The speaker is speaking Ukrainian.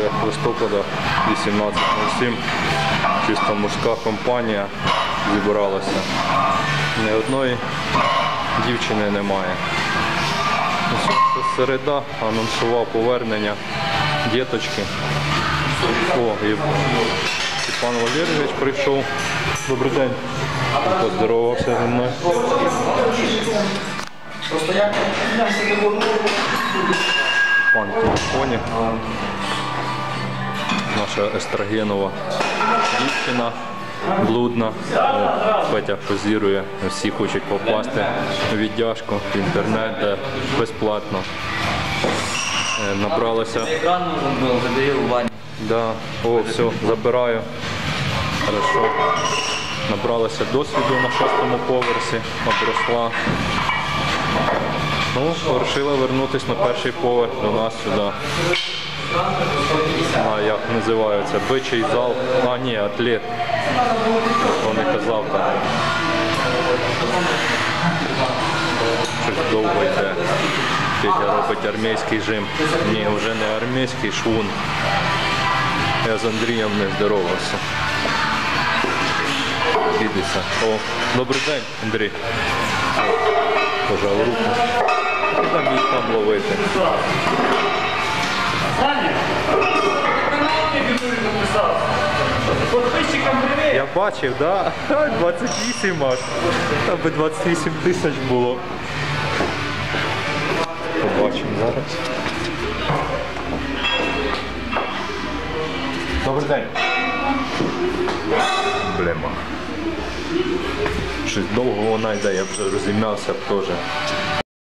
листопада 18:07. Чисто мужська компанія зібралася. Ні одної дівчини немає. Це середа, анонсував повернення діточки. О, і Степан Валерійович прийшов. Добрий день. Поздоровався зі мною. Пан в телефоні. Наша естрогенова дівчина блудна. Петя позірує. Всі хочуть попасти в віддяжку, в інтернет, де безплатно. Набралося. Да. О, все, забираю. Хорошо. Набралася досвіду на 6-му поверсі, обросла. Ну, вирішила вернутися на перший поверх до нас сюди. А як називається? Бичий зал. А, ні, атлет. Хто не казав так. Щось довго йде. Петя робить армійський жим. Ні, вже не армійський, швун. Я з Андрієм не здоровався. Бідеться. О, добрий день, Андрій. Пожав руку. Там їх там ловити. Я бачив, да? 28 аж. Там би 28 тисяч було. Побачимо зараз. Добрий день. Блема. Щось довго вона йде, я вже розім'явся теж.